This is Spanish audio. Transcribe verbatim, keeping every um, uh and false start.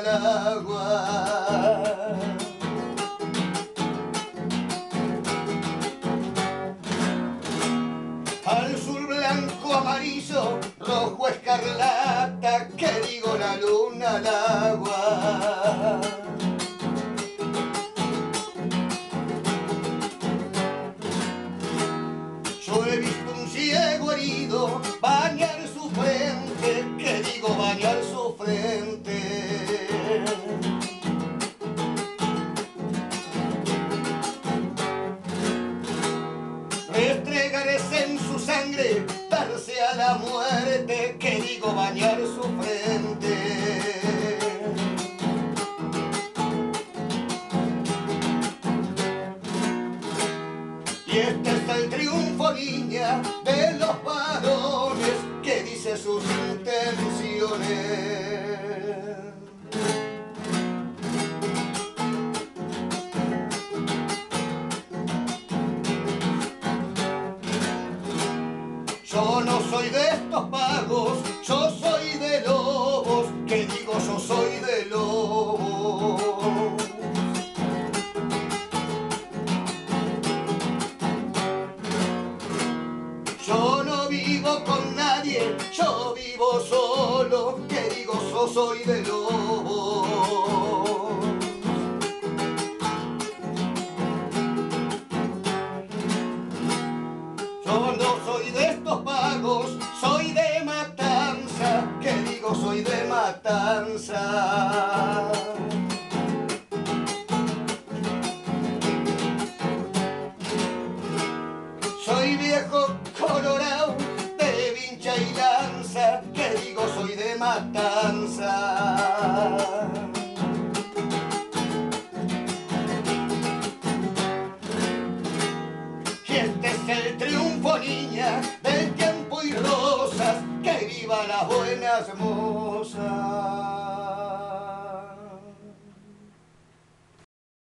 al agua. Azul, blanco, amarillo, rojo, escarlata, que digo la luna al agua. Yo he visto un ciego herido bañar su frente, que digo bañar su frente. Restregarse en su sangre, darse a la muerte, que digo bañar su frente. Y este es el triunfo, niña, de los varones, que dice sus intenciones. Yo no soy de estos vagos, yo soy de lobos, que digo yo soy de lobos. Yo no vivo con nadie, yo vivo solo, que digo yo soy de lobos. Yo no soy de estos vagos, soy de Matanza, que digo soy de Matanza. Soy viejo colorado de vincha y lanza, que digo soy de Matanza. Y este es el triunfo, niña, del tiempo y rosas, que viva las buenas mozas.